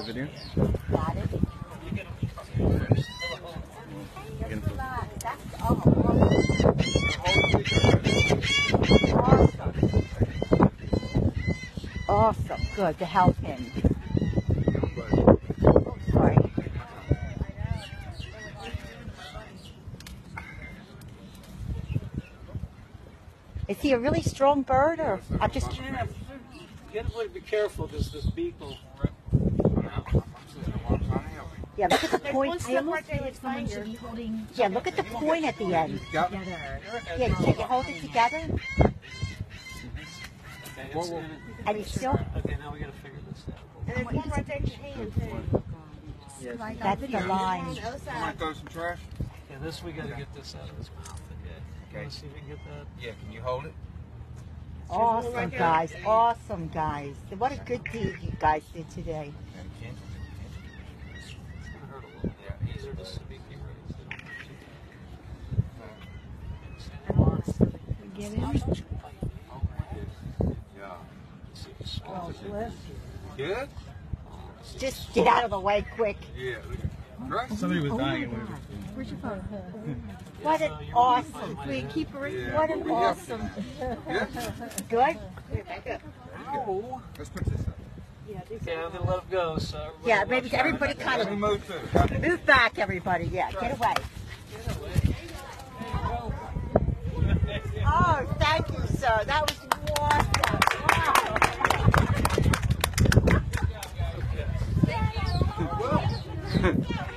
video? Got it. Awesome. Awesome. Good to help him. Sorry. Is he a really strong bird, or I'm just? Yeah, you gotta be careful because this beak will. Yeah, look at the point. Yeah, look at the point at the end. together. Yeah, can you hold it together? Okay, And he's still. okay, now we gotta figure this out. And there's one right there in your hand, too. That's the line. On the other You side. want to throw some trash? Yeah, this we gotta get this out of his mouth. Okay. Let's see if we can get that. Yeah, can you hold it? Awesome, guys. Awesome, guys. What a good deed you guys did today. It's gonna hurt a little. Yeah, easier to speak here. Get him. Yeah. Good? Just get out of the way quick. Yeah. Somebody was dying. Where's your phone? What an awesome. Wait, keep her in. What an awesome. Good? Oh. Let's put this up. Okay, I'm gonna let him go. So Yeah, maybe everybody kind Let me of move too. move back, everybody. Yeah, get away. Oh, thank you, sir. That was awesome. Wow.